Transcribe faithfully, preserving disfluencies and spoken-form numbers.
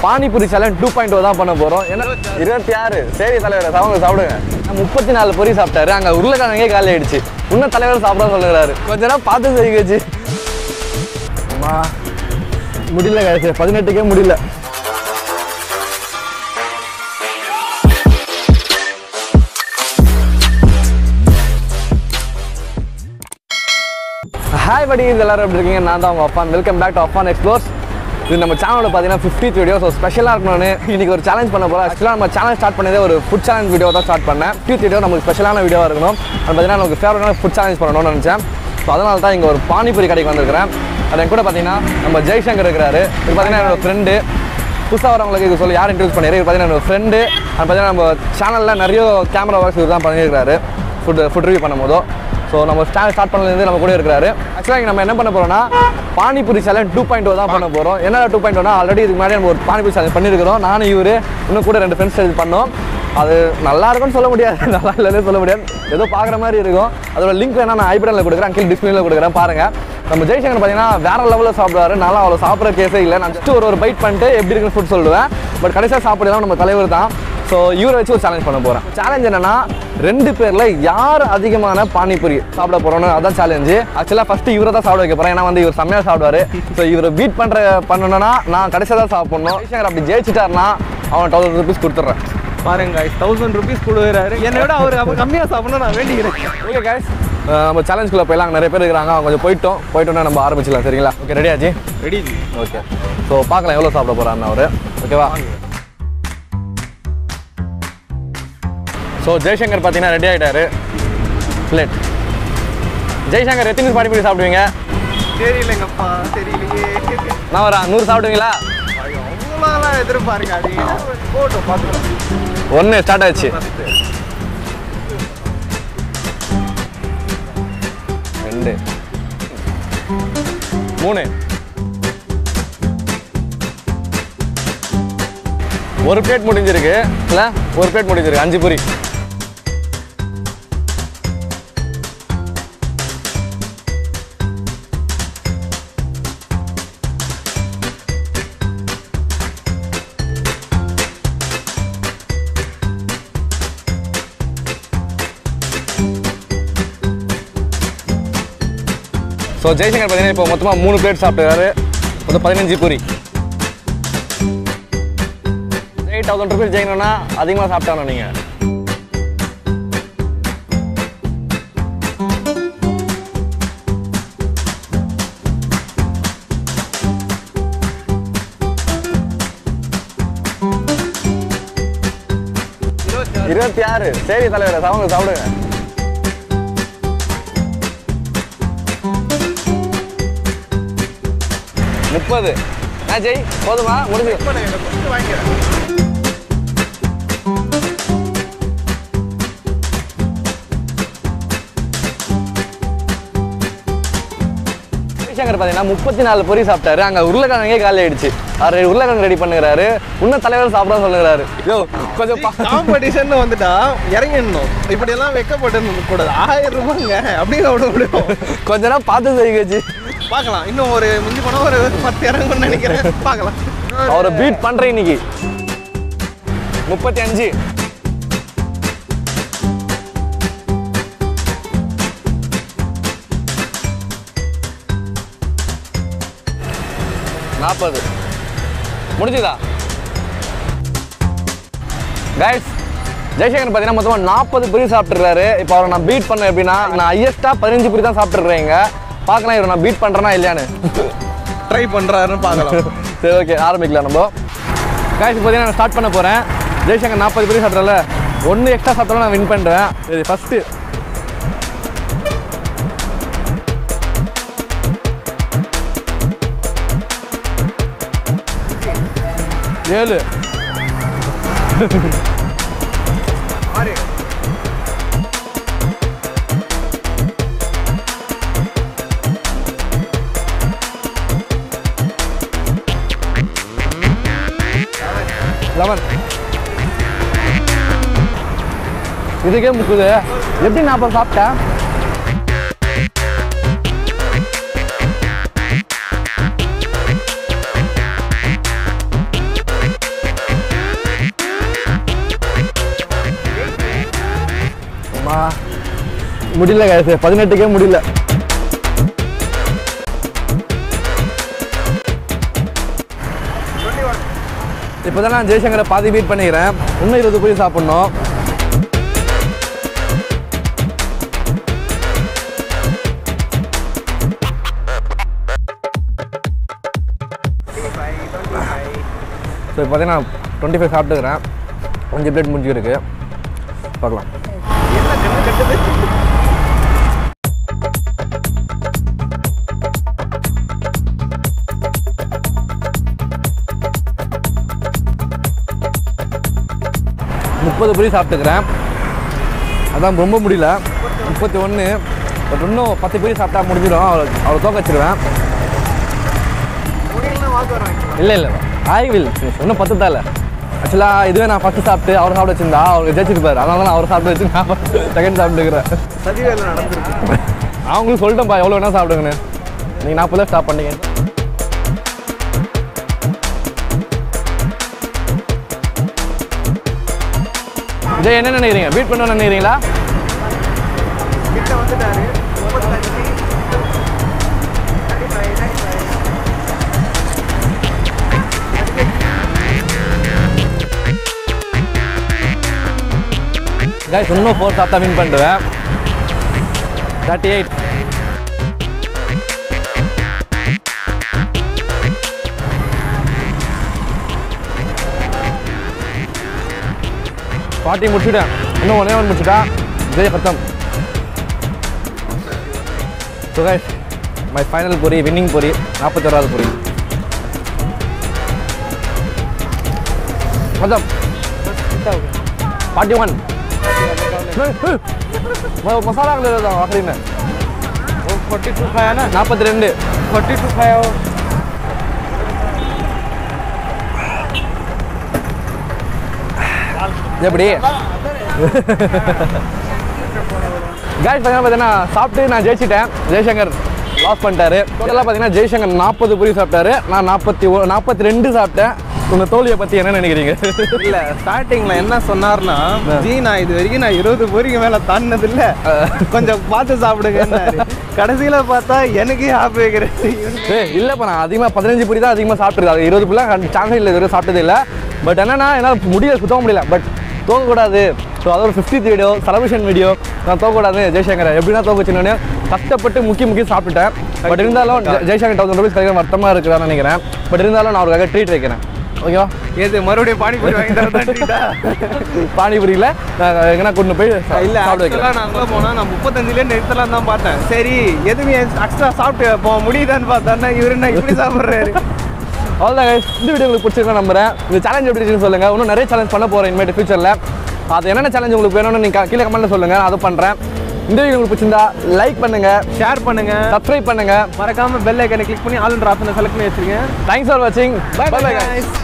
Pani Puri Challange two point oh தான் பண்ண போறோம். என்ன இருபத்தி ஆறு சரி தலைவர் சாப்பிடுங்க சாப்பிடுங்க. முப்பத்தி நாலு பொரி சாப்பிட்டாரு. அங்க உருளைக்கிழங்கே காலி ஆயிடுச்சு. இன்னும் தலைவர் சாப்பிட சொல்லுறாரு. கொஞ்ச நேரம் பார்த்து செய்யுச்சு. அம்மா முடியல गाइस பதினெட்டுக்கே முடியல. Hi buddy, எல்லாரும் எப்படி இருக்கீங்க? நான் தான் உங்க Affan. Welcome back to Affan Explores. இது நம்ம சேனல்ல பாத்தீங்கன்னா fiftieth வீடியோ. சோ ஸ்பெஷலா இருக்கணும்னு இன்னைக்கு ஒரு சேலஞ்ச் பண்ண போறோம். एक्चुअली நம்ம சேனல் ஸ்டார்ட் பண்ணதே ஒரு ஃபுட் சேலஞ்ச் வீடியோ தான் ஸ்டார்ட் பண்ணேன். fiftieth வீடியோ நமக்கு ஸ்பெஷலான வீடியோவா இருக்கணும். அது பாத்தீங்கன்னா நமக்கு ஃபேவரட்டான ஃபுட் சேலஞ்ச் பண்ணணும்னு நினைச்சேன். சோ அதனால தான் இங்க ஒரு பானிபூரி கடைக்கு வந்திருக்கேன். அதன் கூட பாத்தீங்கன்னா நம்ம ஜெய்சங்கர் இருக்காரு. இது பாத்தீங்கன்னா என்னோட ஃப்ரெண்ட். புதுசா வரவங்களுக்கு இது சொல்லி யார் இன்ட்ரோ듀ce பண்ணிரு. இது பாத்தீங்கன்னா என்னோட ஃப்ரெண்ட். அது பாத்தீங்கன்னா நம்ம சேனல்ல நிறைய கேமரா ஒர்க்ஸ் இதுதான் பண்ணியிருக்காரு. ஃபுட் ஃபுட் ரிவ்யூ பண்ணும்போது ஸோ நம்ம ஸ்டார்ட் ஸ்டார்ட் பண்ணலேருந்து நம்ம கூட இருக்கிறாரு. ஆக்சுவலாக நம்ம என்ன பண்ண போகிறோம்னா panipuri challenge two point O தான் பண்ண போகிறோம். என்ன டூ பாயிண்ட் ஓனா ஆல்ரெடி இதுக்கு முன்னாடி நம்ம ஒரு பானிபூரி சேலஞ்ச் பண்ணியிருக்கிறோம். நானும் இவர் இன்னும் கூட ரெண்டு ஃப்ரெண்ட்ஸ் இது பண்ணோம். அது நல்லா இருக்கும்னு சொல்ல முடியாது, நல்லா இல்லைன்னு சொல்ல முடியாது, ஏதோ பார்க்குற மாதிரி இருக்கும். அதோட லிங்க் வேணா நான் ஐபடனில் கொடுக்குறேன், கீழே டிஸ்பிளேல கொடுக்குறேன் பாருங்கள். நம்ம ஜெய்சங்கர் பார்த்தீங்கன்னா வேற லெவலில் சாப்பிடுவாரு. நல்லா அவ்வளோ சாப்பிட்ற கேஸே இல்லை. நான் ஜஸ்ட் ஒரு ஒரு பைட் பண்ணிட்டு எப்படி இருக்குன்னு ஃபுட் சொல்லுவேன். பட் கடைசியாக சாப்பிடலாம் நம்ம தலைவர் தான். ஸோ இவரை வச்சு ஒரு சேலஞ்ச் பண்ண போகிறேன். சேலஞ்ச் என்னன்னா ரெண்டு பேரில் யார் அதிகமான பானிபூரி சாப்பிட போகிறோன்னு அதான் சேலஞ்சு. ஆக்சுவலாக ஃபஸ்ட்டு இவரை தான் சாப்பிட வைக்க போகிறேன். ஏன்னா வந்து இவர் செம்மையாக சாப்பிடுவார். ஸோ இவரை பீட் பண்ணுற பண்ணணும்னா நான் கடைசியாக தான் சாப்பிட்ணும். ஜெய்சங்கர் அப்படி ஜெயிச்சிட்டாருன்னா அவன் தௌசண்ட் ருபீஸ் கொடுத்துட்றேன். பாருங்க கைஸ், தௌசண்ட் ருபீஸ் கொடுக்குறாரு. என்னோட அவர் அப்போ கம்மியாக சாப்பிடணும் நான் வேண்டிக்கிறேன். ஓகே கைஸ், நம்ம சேலஞ்சுக்குள்ளே போயிடலாம். நிறைய பேர் இருக்கிறாங்க, அவங்க கொஞ்சம் போயிட்டோம் போயிட்டோன்னா நம்ம ஆரம்பிச்சிடலாம். சரிங்களா? ஓகே, ரெடி ஆச்சு? ரெடி. ஓகே, ஸோ பார்க்கலாம் எவ்வளோ சாப்பிட போகிறாருன்னு அவர். ஓகேவா? ஸோ ஜெய்சங்கர் பார்த்தீங்கன்னா ரெடி ஆகிட்டாரு. பிளேட். ஜெய்சங்கர் எத்தனை பானிபூரி சாப்பிடுவீங்க? தெரியலங்கப்பா, தெரியலையே. நான் வரேன். நூறு சாப்பிடுவீங்களா? அவ்வளோலாம் எதிர்பாருங்க. அது போட்டோம் பார்த்துக்கலாம். ஒன்று ஸ்டார்ட் ஆச்சு. ரெண்டு மூணு ஒரு பிளேட் முடிஞ்சிருக்கு. இல்லை ஒரு பிளேட் முடிஞ்சிருக்கு. அஞ்சு பூரி. ஸோ ஜெய்சங்கர் பார்த்தீங்கன்னா இப்போ மொத்தமாக மூணு பிளேட் சாப்பிட்டுருக்காரு. மொத்தம் பதினஞ்சு பூரி. எயிட் தௌசண்ட் ருபீஸ் ஜெயிக்கணும்னா அதிகமாக சாப்பிட்டானோ நீங்கள்? இருபத்தி ஆறு சரி தலைவர் சாப்பிடுங்க சாப்பிடுங்க. முப்பது ஜெய் போதுமா? முடிஞ்சு. ஜெய்சங்கர் பார்த்தீங்கன்னா முப்பத்தி நாலு பொரி சாப்பிட்டாரு. அங்கே உருளைக்கிழங்கே காலி ஆயிடுச்சு. அவர் உருளைக்கிழங்கு ரெடி பண்ணுறாரு. இன்னும் தலைவர் சாப்பிட சொல்லுறாரு. யோ கொஞ்சம் காம்படிஷன் வந்துட்டா இறங்கிடணும். இப்படியெல்லாம் வைக்கப்பட்டு கூடாது. ஆயிரம் ரூபாய்ங்க அப்படின்னு விட முடியும். கொஞ்ச நேரம் பார்த்து செய்யுச்சு. பார்க்கலாம். இன்னும் ஒரு மிஞ்சி போனால் ஒரு பத்து இறங்குன்னு நினைக்கிறேன். பார்க்கலாம். அவரை பீட் பண்ணுறேன் இன்னைக்கு. முப்பத்தி அஞ்சு நாற்பது முடிஞ்சுதா? கைஸ், ஜெய்சங்கர் பார்த்தீங்கன்னா மொத்தமாக நாற்பது பூரி சாப்பிட்டுருக்காரு. இப்போ அவரை நான் பீட் பண்ணேன் எப்படின்னா நான் ஹையஸ்ட்டாக பதினஞ்சு பூரி தான் சாப்பிட்டுருக்கேங்க. பார்க்கலாம் இவரை நான் பீட் பண்ணுறேன்னா இல்லையான்னு. ட்ரை பண்ணுறாருன்னு பார்க்கலாம். சரி ஓகே, ஆரம்பிக்கலாம் நம்ம. கைஸ் பார்த்தீங்கன்னா நான் ஸ்டார்ட் பண்ண போகிறேன். ஜெய்சங்கர் நாற்பது பூரி சாப்பிட்றல ஒன்று எக்ஸ்ட்ரா சாப்பிட்டாலும் நான் வின் பண்ணுறேன். சரி ஃபஸ்ட்டு ஏழு லெவன். இதுக்கே முக்குது. எப்படி நான் அப்போ சாப்பிட்டேன்? முடியல guys, பதினெட்டுக்கே முடியல. இப்போதான் நான் ஜெய்சங்கரை பாதி பீட் பண்ணிக்கிறேன். இன்னும் இருபது பூரி சாப்பிடணும். ஸோ இப்போ பார்த்தீங்கன்னா டுவெண்ட்டி ஃபைவ் சாப்பிட்டுக்கிறேன். அஞ்சு பிளேட் முடிஞ்சிருக்கு. பார்க்கலாம். முப்பது பூரி சாப்பிட்டுக்கிறேன். அதான் ரொம்ப முடியல. முப்பத்தி ஒன்று. பட் இன்னும் பத்து பூரி சாப்பிட்டா முடிஞ்சிடும். அவளை அவளை தோக்க வச்சிருவேன். இல்லை இல்லை ஐ வில் இன்னும் பத்து தான் இல்லை. ஆக்சுவலாக இதுவே நான் ஃபஸ்ட்டு சாப்பிட்டு அவர் சாப்பிட வச்சிருந்தா அவருக்கு ஜெயிச்சிருப்பார். அதனால தான் அவர் சாப்பிட்டு வச்சு நான் செகண்ட் சாப்பிட்டுக்கிறேன். சதி வேலை நடந்துருக்கு. அவங்களுக்கு சொல்லிட்டேன்ப்பா எவ்வளோ வேணால் சாப்பிடுங்கண்ணே. நீங்கள் நாற்பது ஸ்டாப் பண்ணீங்க. இதே என்ன நினைக்கிறீங்க? பீட் பண்ணணும்னு நினைக்கிறீங்களா? கிட்ட வந்துட்டாரு. கைஸ் இன்னும் ஃபோர் சாப்பிட்டா வின் பண்ணுவேன். Thirty eight. ஃபார்ட்டி முடிச்சுட்டேன். இன்னும் ஒன்றே ஒன்று முடிச்சுட்டா ஜெய பத்தம். So guys my final puri, winning puri, நாற்பத்தோராவது பூரி பத்தம். Forty one. मसाला ले लेता हूँ आखिरी में. वो फोर्टी टू खाया ना. नापत्ती रेंडे. फोर्टी टू खाया हो. எப்படி गाइस பார்த்தீங்கன்னா சாப்பிட்டு நான் ஜெயிச்சிட்டேன். ஜெய்சங்கர் லாஸ் பண்ணிட்டாரு. டோட்டலாக பார்த்தீங்கன்னா ஜெய்சங்கர் நாற்பது பூரி சாப்பிட்டாரு. நான் நாற்பத்தி நாற்பத்தி ரெண்டு சாப்பிட்டேன். உங்கள் தோழியை பற்றி என்ன நினைக்கிறீங்க? இல்லை ஸ்டார்டிங்கில் என்ன சொன்னார்னா, ஜி நான் இது வரைக்கும் நான் இருபது பூரிக்கு மேலே தாண்டினது இல்லை, கொஞ்சம் பார்த்து சாப்பிடுங்க. கடைசியில் பார்த்தா எனக்கு ஹாப்பி வைக்கிறேன். ஏ இல்லைப்பா நான் அதிகமாக பதினஞ்சு பூரி தான் அதிகமாக சாப்பிட்ருக்கேன். அது இருபது பூரிலாம் சான்ஸ் இல்லை, இது வரைக்கும் சாப்பிட்டது இல்லை. பட் என்னன்னா என்னால் முடியல, சுத்தமாக முடியல. பட் தோக்கக்கூடாது. ஸோ அது ஒரு ஃபிஃப்டித் வீடியோ, செலிப்ரேஷன் வீடியோ. நான் தோக்கக்கூடாது ஜெய்சங்கரை எப்படின்னா தோக்க வச்சுன்னு கஷ்டப்பட்டு முக்கி முக்கி சாப்பிட்டுட்டேன். பட் இருந்தாலும் ஜெய்சங்கர் தௌசண்ட் ருபீஸ் கிடைக்கிற வருத்தமாக இருக்கிறான்னு நினைக்கிறேன். பட் இருந்தாலும் நான் அவருக்காக ட்ரீட் வைக்கிறேன். ஓகேவா? ஏது மறுபடியும் பானிபூரி வாங்கி தரதா? பானிபூரியில் நான் எங்கன்னா கொண்டு போய் இல்லை ஆக்சுவலாக நான் அங்கே போனால் நான் முப்பத்தஞ்சுலேயே நிறுத்தலாம் தான் பார்த்தேன். சரி எதுவுமே எக்ஸ்ட்ரா சாப்பிட்டு போக முடியுதான்னு பார்த்தா இவரு என்ன இப்படி சாப்பிட்றாரு. அவ்வளோதான் கைஸ், இந்த வீடியோ உங்களுக்கு பிடிச்சிருக்கா நம்புறேன். இந்த சேலஞ்ச் எப்படி இருக்குன்னு சொல்லுங்கள். இன்னும் நிறைய சேலஞ்ச் பண்ண போகிறேன் இனிமேட்டு ஃபியூச்சரில். அது என்னென்ன சேலஞ்ச் உங்களுக்கு வேணும்னு நீங்கள் கீழே கமெண்ட்டில் சொல்லுங்கள், நான் அதை பண்ணுறேன். இந்த வீடியோ உங்களுக்கு பிடிச்சிருந்தா லைக் பண்ணுங்கள், ஷேர் பண்ணுங்கள், சப்ஸ்கிரைப் பண்ணுங்கள், மறக்காமல் பெல் ஐக்கனை கிளிக் பண்ணி ஆல் என்ற ஆப்ஷனை செலக்ட் பண்ணி வச்சுருங்க. தேங்க்ஸ் ஃபார் வாட்சிங். Bye bye guys.